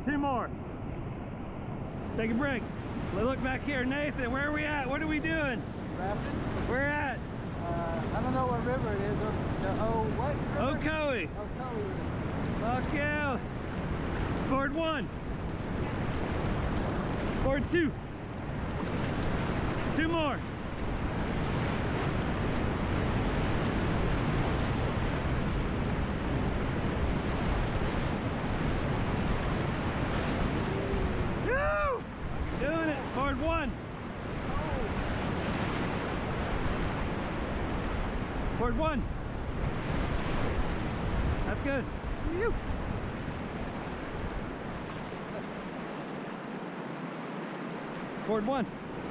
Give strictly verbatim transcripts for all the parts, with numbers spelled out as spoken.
Two more. Take a break. Look back here, Nathan. Where are we at? What are we doing? Rafting? Where at? Uh, I don't know what river it is. The oh, what river? Ocoee. Ocoee River. Fuck yeah. Board one. Board two. Two more. Woo! Doing it. Board one. Board one. That's good. Whew. Board one.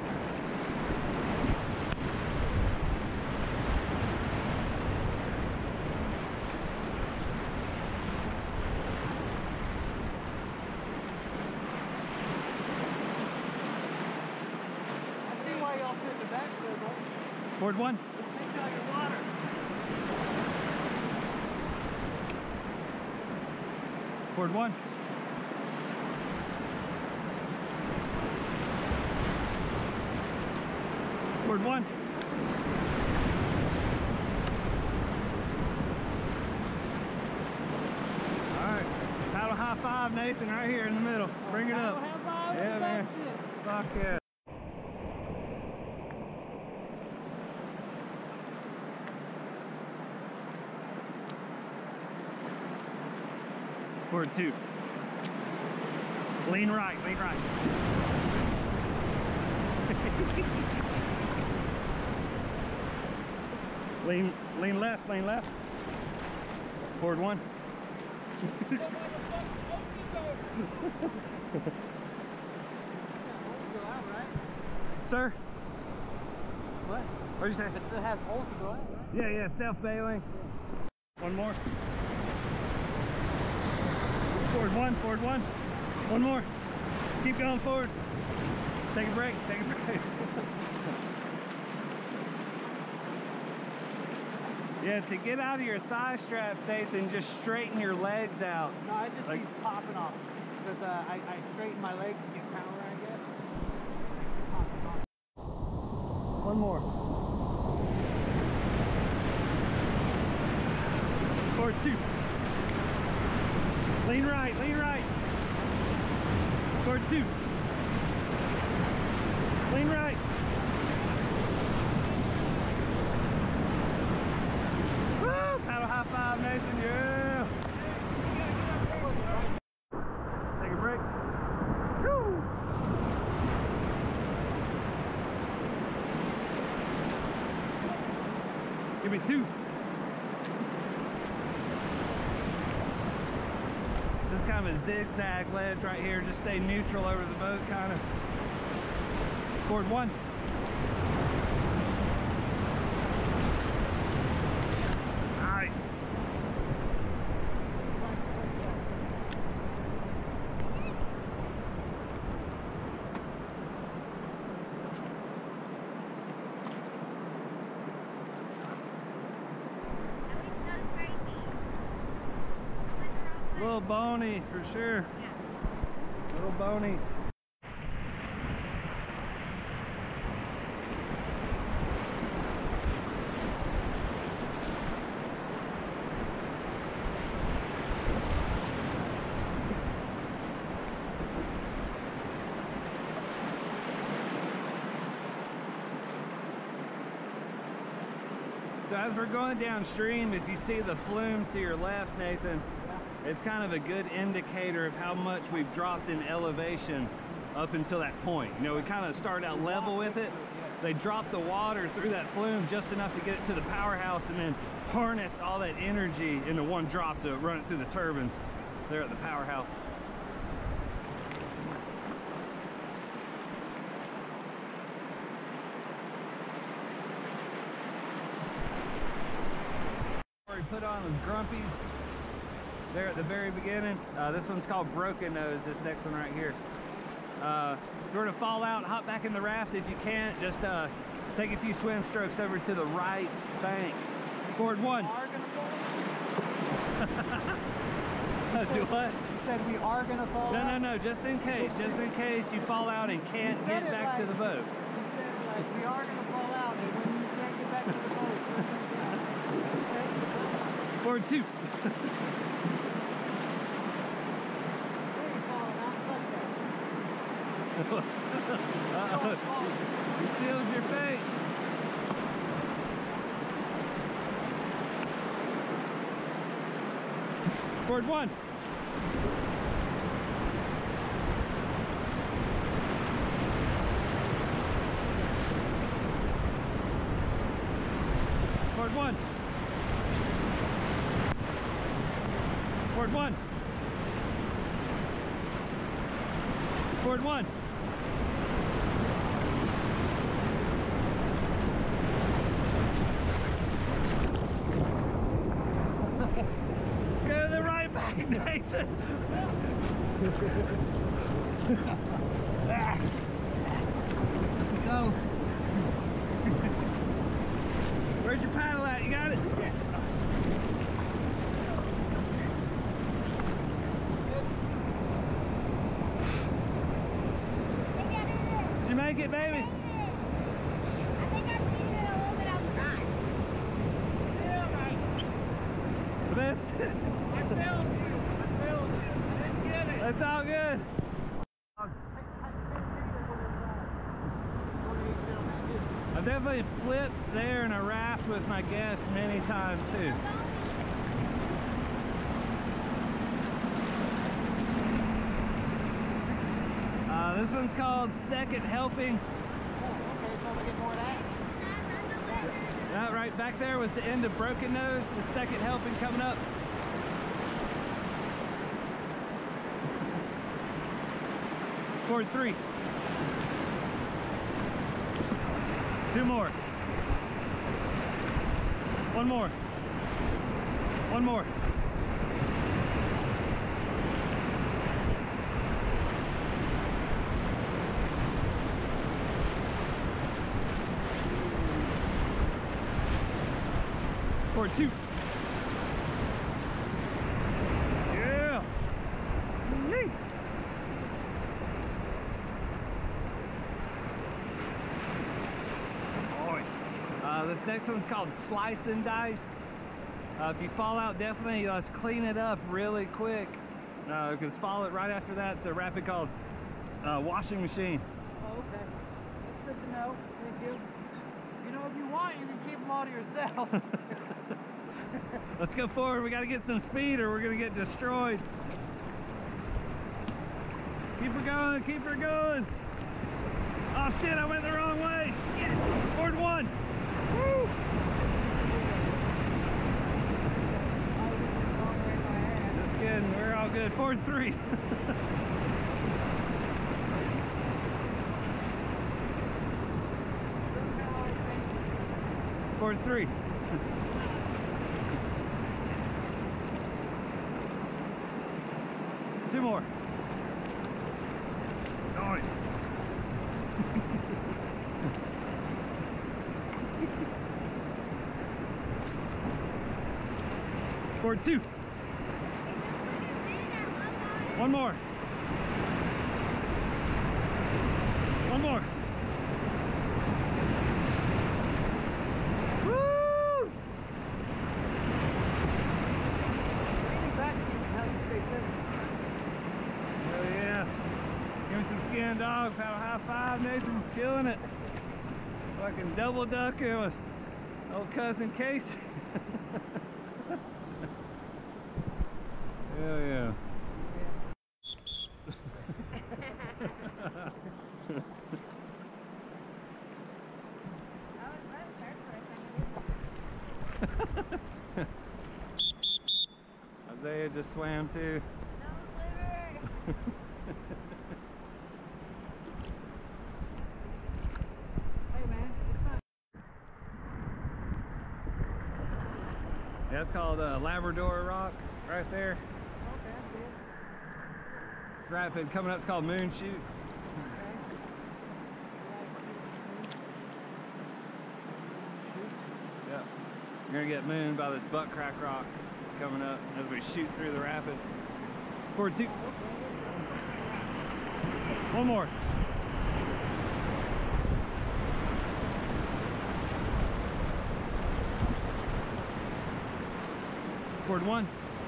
I see why y'all sit in the back circle. Board one. Take out your water. Board one. Board one. All right. Paddle high five, Nathan, right here in the middle. Bring it up. High five. Yeah, man. Fuck yeah. Board two. Lean right, lean right. lean, lean left, lean left. Board one. Sir? What? What'd you say? It still has holes to go out, right? Yeah, yeah, self-bailing. One more. Forward one, forward one. One more. Keep going forward. Take a break, take a break. Yeah, to get out of your thigh straps, Nathan, just straighten your legs out. No, I just like, keep popping off. Because uh, I, I straighten my legs to get power, I guess. Popping off. One more. Forward two. Lean right, lean right. Forward two. Lean right. Woo! Paddle high five, Nathan, yeah. Take a break. Woo! Give me two. Just kind of a zigzag ledge right here. Just stay neutral over the boat, kind of. Board one. Nice. A little bony for sure. Yeah. A little bony. So as we're going downstream, if you see the flume to your left, Nathan, yeah, it's kind of a good indicator of how much we've dropped in elevation up until that point. You know, we kind of started out level with it. They drop the water through that flume just enough to get it to the powerhouse and then harness all that energy into one drop to run it through the turbines there at the powerhouse. We put on those grumpies there at the very beginning. Uh, this one's called Broken Nose, this next one right here. Uh, if you were to fall out, hop back in the raft. If you can't, just uh, take a few swim strokes over to the right bank. Board one. Do what? You said we are gonna fall No, out? no, no, just in case, just in case you fall out and can't You get said it back to like- the boat. You said it like we are gonna fall out, and when you can't get back to the boat, we're gonna drown. Okay? Forward two. We ain't falling out. Fuck that. Uh-oh. Don't fall. You sealed your fate. Forward one. Forward one. Forward one. Forward one. Go to the right back, Nathan. Go. Where's your paddle at? You got it? Yeah. Did you make it, baby? I think I cheated a little bit on the ride. The best. I failed you. I failed you. I didn't get it. That's all good. I've definitely flipped there in a raft with my guests many times too. Uh, this one's called Second Helping. Oh, okay, so we get more of that. That right back there was the end of Broken Nose, the second helping coming up. Forward three. Two more. One more. One more. Forward two. Yeah. Yay. Uh, this next one's called Slice and Dice. Uh, if you fall out, definitely let's clean it up really quick, because uh, fall it right after that. It's a rapid called uh, Washing Machine. Oh, okay. That's good to know. Thank you. You know, if you want, you can keep them all to yourself. Let's go forward. We got to get some speed or we're going to get destroyed. Keep her going. Keep her going. Oh, shit. I went the wrong way. Shit. Forward one. Woo. Just kidding. We're all good. Forward three. Forward three. Two more. Nice. Forward two. One more. One more. Woo! Oh yeah. Give me some skin, dog. Paddle high five, Nathan. Killing it. Fucking double ducking with old cousin Casey. Hell yeah. Isaiah just swam too. Hey man, it's not. Yeah, it's called uh, Labrador Rock right there. Okay, I see it. Rapid coming up, it's called Moon Shoot. Okay. Yep. You're gonna get mooned by this butt crack rock coming up as we shoot through the rapid. Forward two. One more. Forward one.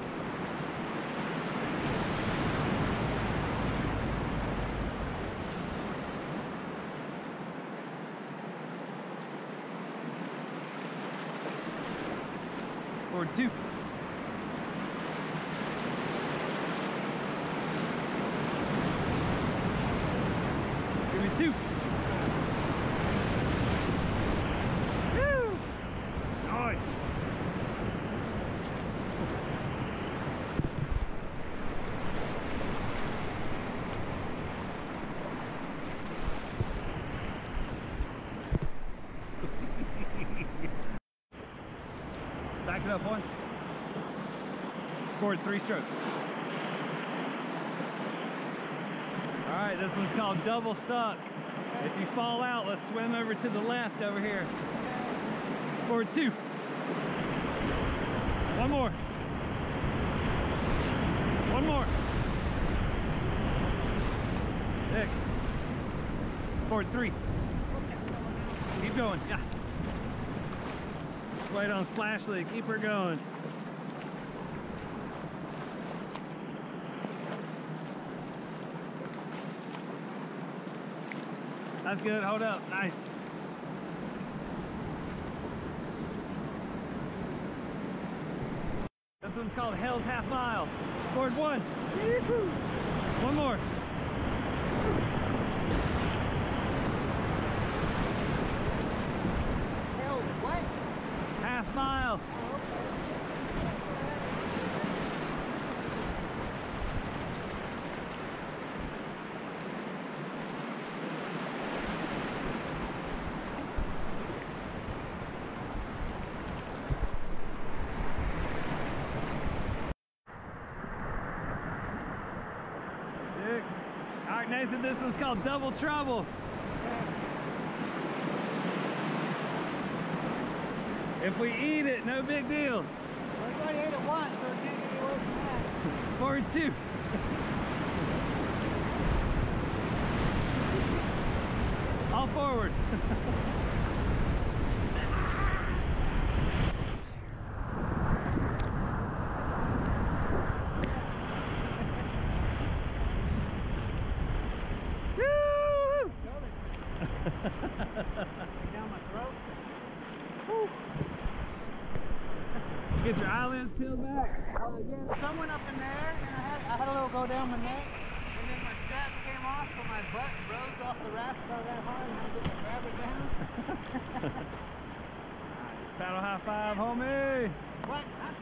Forward two. Give me two. Woo! Nice. Back it up one. Forward three strokes. All right, this one's called double suck. If you fall out, let's swim over to the left over here. Forward two. One more. One more. Nick. Forward three. Keep going, yeah. Just wait on Splash League, keep her going. That's good, hold up, nice. This one's called Hell's Half Mile. Forward one. One more. Hell's what? Half mile. All right, Nathan, this one's called Double Trouble. If we eat it, no big deal. We've already ate it once, so it can't get any worse than that. Forward two. All forward. Down my throat. Get your eyelids peeled back. Uh, yeah, someone up in there, and I had, I had a little go down my neck, and then my strap came off, so my butt rose off the raft so that hard, and I had to grab it down. Nice. Paddle high five, homie. What? Huh?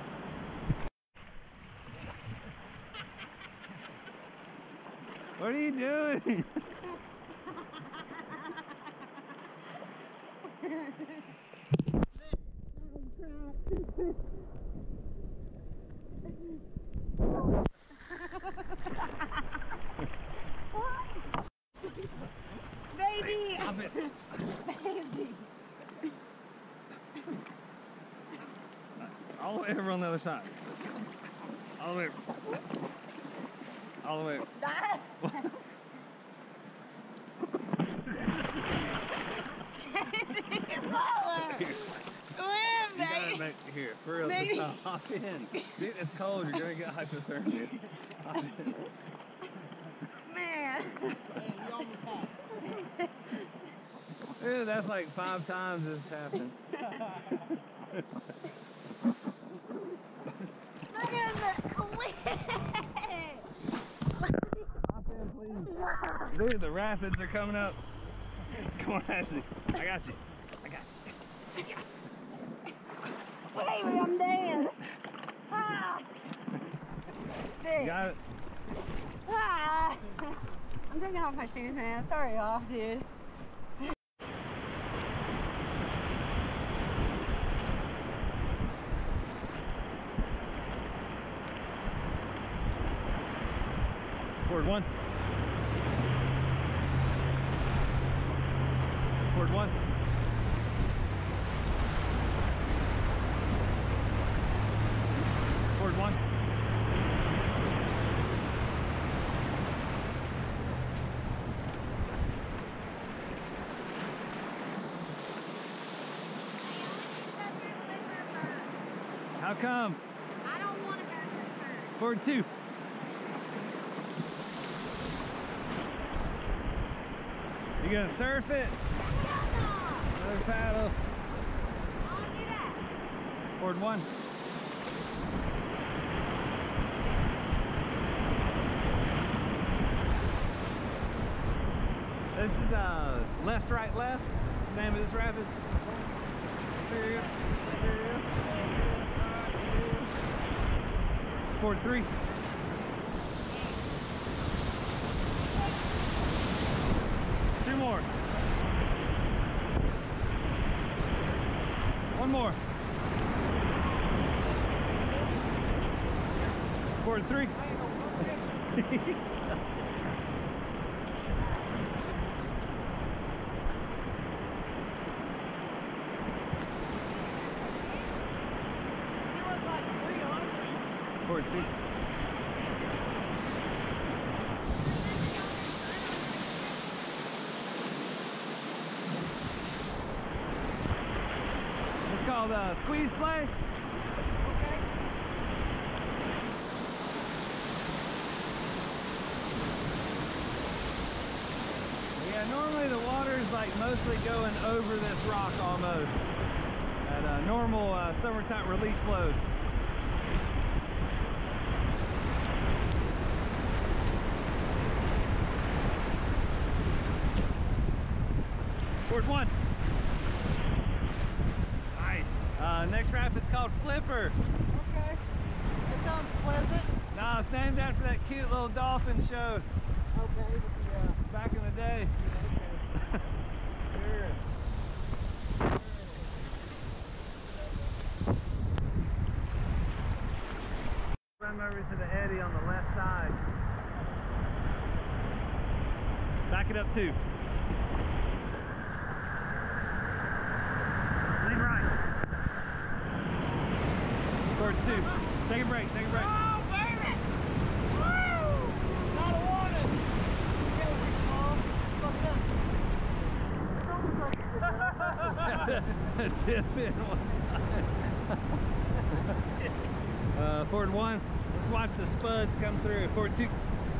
What are you doing? Baby! Stop it. Baby! All the way over on the other side. All the way over. All the way over. Live, You gotta baby! make, here, for real, Baby. just hop in. Dude, it's cold, you're gonna get hypothermia. Hop in. Man! Man, you almost have. Dude, that's like five times this happened. Look at the cliff! Hop in, please. Dude, the rapids are coming up. Come on, Ashley. I got you. I got you. Baby, I'm dead! Ah. You got it? Ah. I'm taking off my shoes, man. Sorry, off, dude. Forward one. Forward one. Forward one. How come? I don't want to go first. Forward two. You gonna surf it? Another paddle. I want to do that. Forward one. This is uh, left, right, left. What's the name of this rapid? Forward three. Two more. One more. Forward three. Forward two. It's called uh, squeeze play. Okay. Yeah, normally the water is like mostly going over this rock almost at uh, normal uh, summertime release flows. Forward one. Nice. Uh, next rapid's called Flipper. Okay. That sounds pleasant. No, it's named after that cute little dolphin show Okay. With the, uh, back in the day. okay. Sure. Swim over to the eddy on the left side. Back it up two. Lean right. Forward two. Take a break, take a break. Oh, baby! Woo! Not a warning. Okay, Mom. Fuck up. Tip in one time. uh, forward one. Let's watch the spuds come through. Forward two.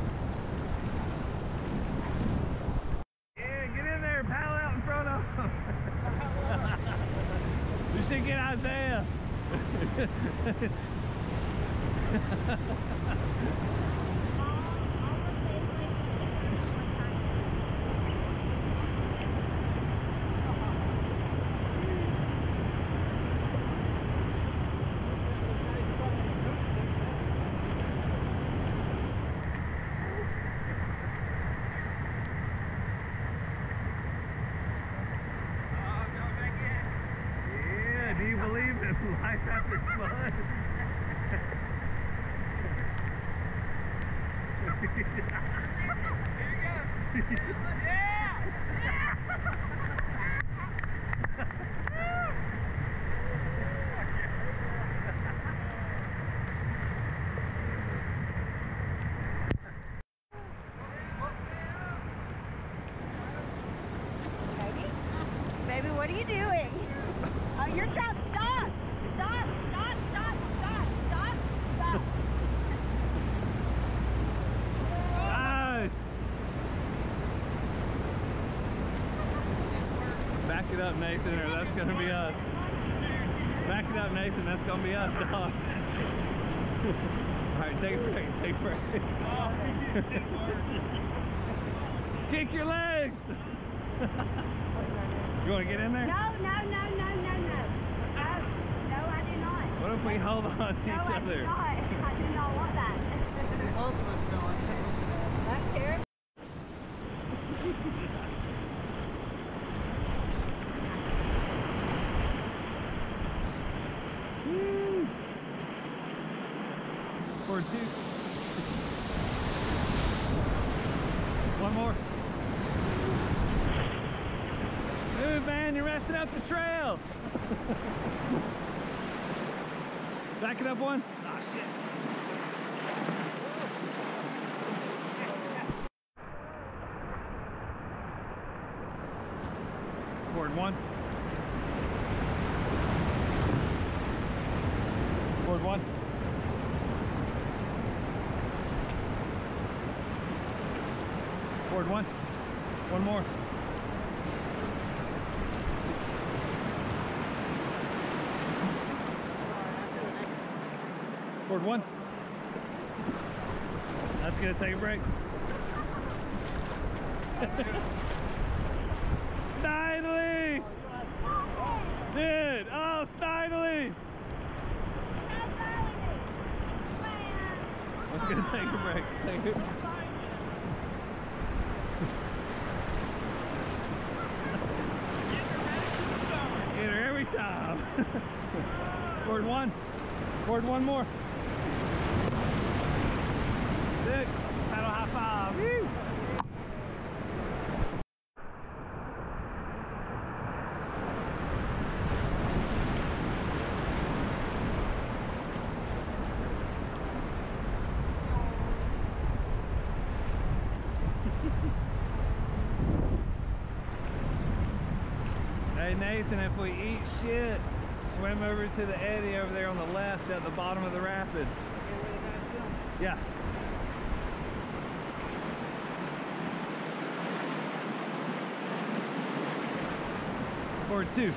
Yeah, get in there. Paddle out in front of them. You should get Isaiah. Yeah, do you believe in life after spud? Here you go. Yeah! Baby, what are you doing? Oh, you're trying to stop. Stop, stop, stop, stop, stop, stop. Nice. Back it up, Nathan, or that's gonna be us. Back it up, Nathan, that's gonna be us, dog. All right, take a break, take a break. Kick your legs. You want to get in there? No, no, no, no, no, no. Oh, no, I do not. What if we hold on to No, each I other? do not. I do not want that. Both of us don't. Don't care. Woo. Forward two. One more. Move, man, you're messing up the trail. Back it up one. Oh, shit. Forward one. Forward one. One more. Forward one. That's good. Take a break. Steinley! Dude, oh, Steinley! Let's go take a break. Take it. Get her every time. Forward one. Forward one more. Sick. Paddle high five. Woo. Hey Nathan, if we eat shit, swim over to the eddy over there on the left at the bottom of the rapid. Yeah. Forward two.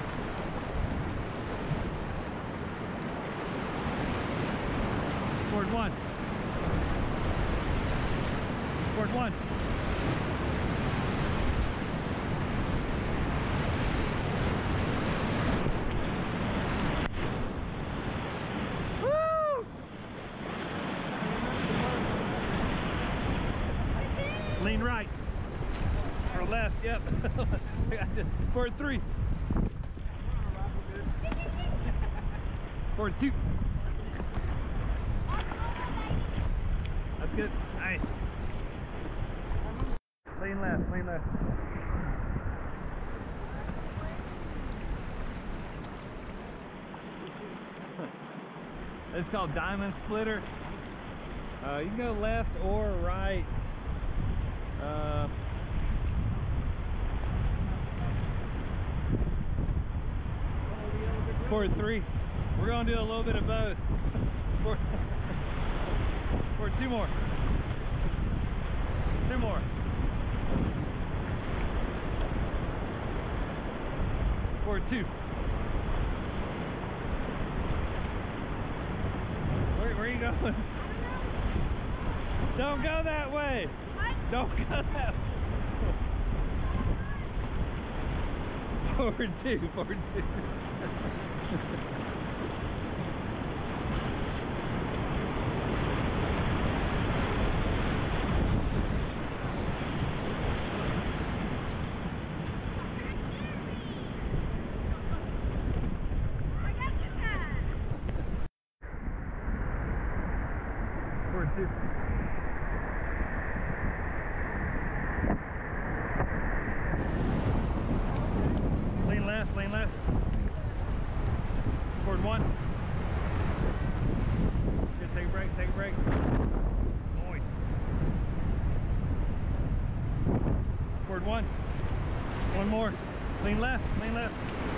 Forward one. Forward one. Lean right. Or left, yep. Forward three. Forward two. That's good. Nice. Lean left, lean left. It's called Diamond Splitter. Uh, you can go left or right. Uh, forward three. We're going to do a little bit of both. Forward, forward two more. Two more. Forward two. Where, where are you going? Don't go that way. Don't go that way. Forward two, forward two. Forward two. Lean left, lean left. Forward one. Good, take a break, take a break. Nice. Forward one. One more. Lean left, lean left.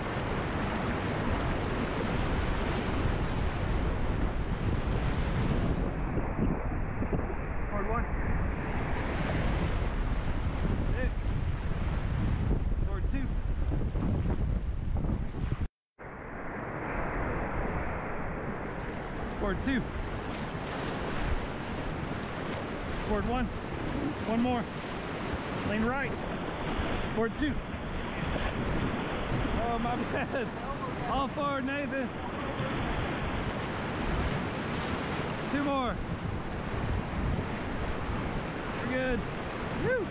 Forward one. Good. Forward two. Forward two. Forward one. One more. Lean right. Forward two. Oh, my bad. All forward, Nathan. Two more. We're good. Woo.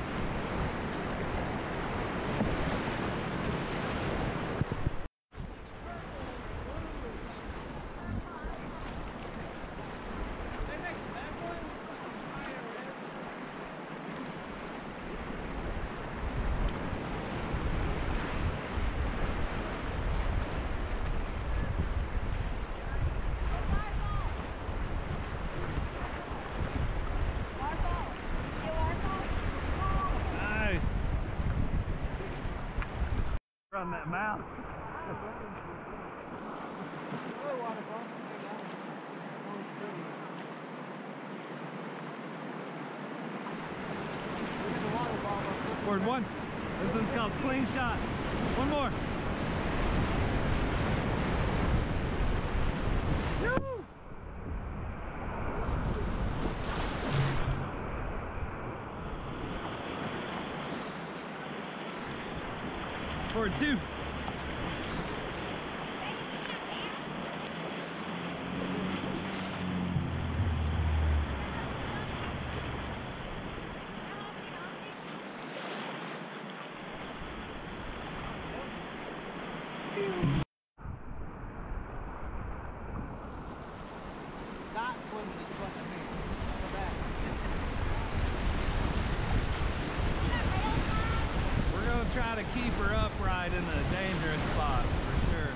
From that mouth. Forward one. This one's called slingshot. One more. Woo! Forward two. Not swimming is what I mean. Go back. We're gonna try to keep her upright in the dangerous spots for sure.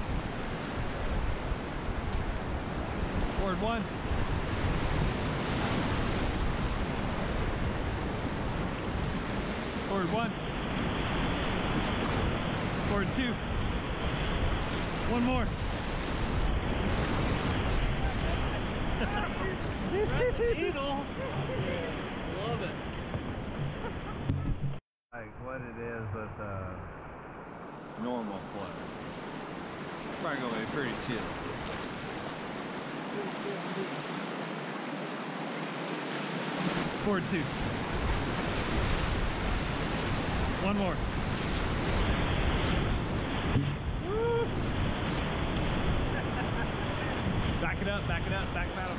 Forward one. Forward one. Forward two. One more. Eagle. Love it. Like what it is with uh, normal flow. Probably gonna be pretty chill. Forward two. One more. Woo. Back it up, back it up, back paddle.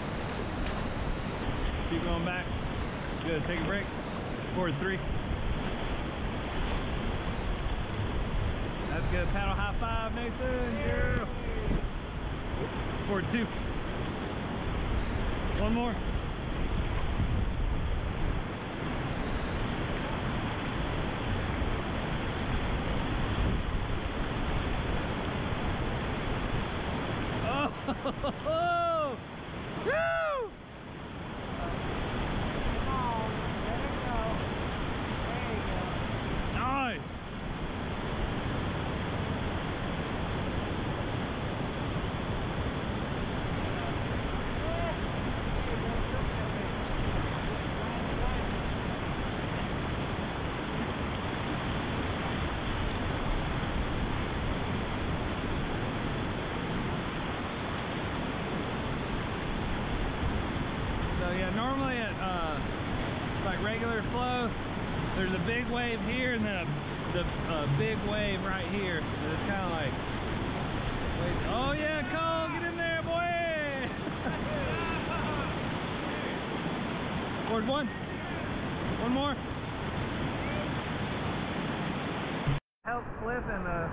Keep going back. Good, take a break. Forward three. That's good. Paddle high five, Nathan. Yeah. Forward two. One more. Oh! Woo! Come on, let it go. There you go. Nice! So yeah, normally at uh, like regular flow, there's a big wave here and then a the uh, big wave right here. And it's kind of like, wait, oh yeah, Cole, get in there, boy! Forward one, one more. Help flip and uh.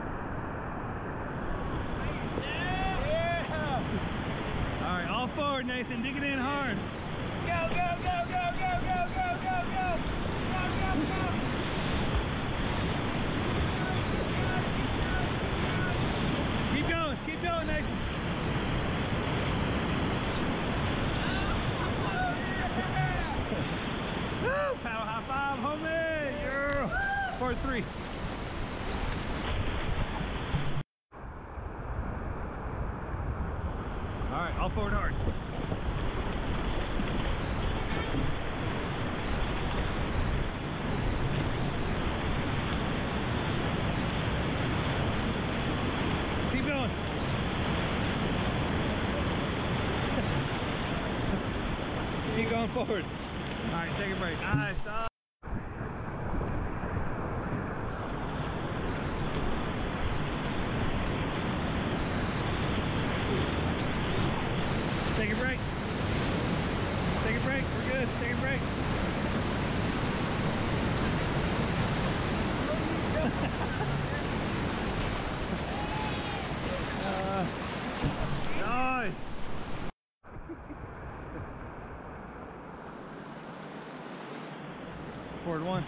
Yeah! All right, all forward, Nathan. Dig it in hard. Go, go, go, go, go, go, go, go, go! Go, go, go! Keep going, keep going, Nathan. Woo! Paddle high five, homie! Yeah! Forward three. All right, all forward hard. Keep going. Keep going forward. All right, take a break. Nice, stop. Take a break. Take a break. We're good. Take a break. uh, nice. Forward one.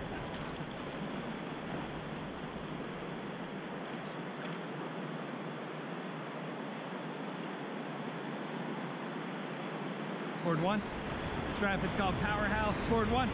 Forward one. Strap is called Powerhouse. Forward one.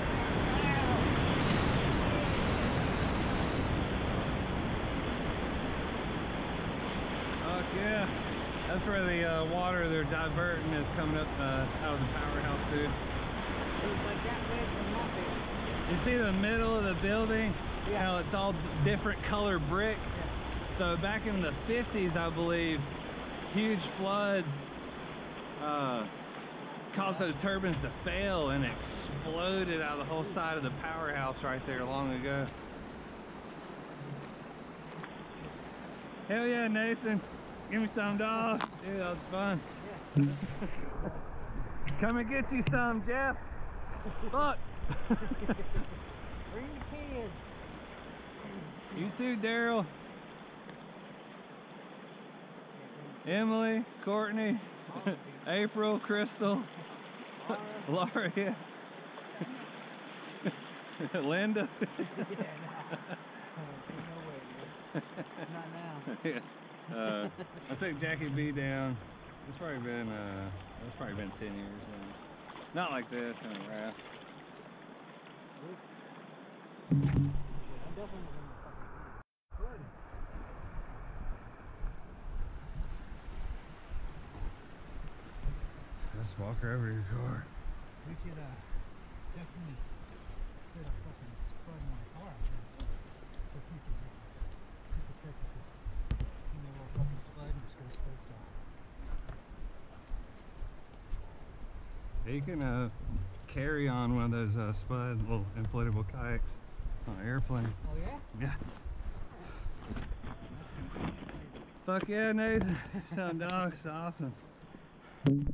Fuck yeah. That's where the uh, water they're diverting is coming up uh, out of the Powerhouse, dude. was like that big from my bed. You see the middle of the building? Yeah. How it's all different color brick? Yeah. So back in the fifties, I believe, huge floods uh, caused those turbines to fail and exploded out of the whole side of the powerhouse right there long ago. Hell yeah, Nathan. Give me some, dog. Dude, that was fun. Yeah. Come and get you some, Jeff. Look. Bring the kids. You too, Daryl. Emily, Courtney, April, Crystal, Laura, yeah. Linda. Yeah, no way, not now. Yeah. Uh, I took Jackie B down. It's probably been uh, it's probably been ten years now. Not like this in a raft. I'm definitely gonna fucking flood. Let's walk her over your car. We should uh definitely put a fucking flood in my car for future future purposes. You know, we'll fucking flood and just go straight south. You can uh, carry on one of those uh, Spud little inflatable kayaks on an airplane. Oh yeah? Yeah. Fuck yeah, Nathan. Sound dog. It's awesome.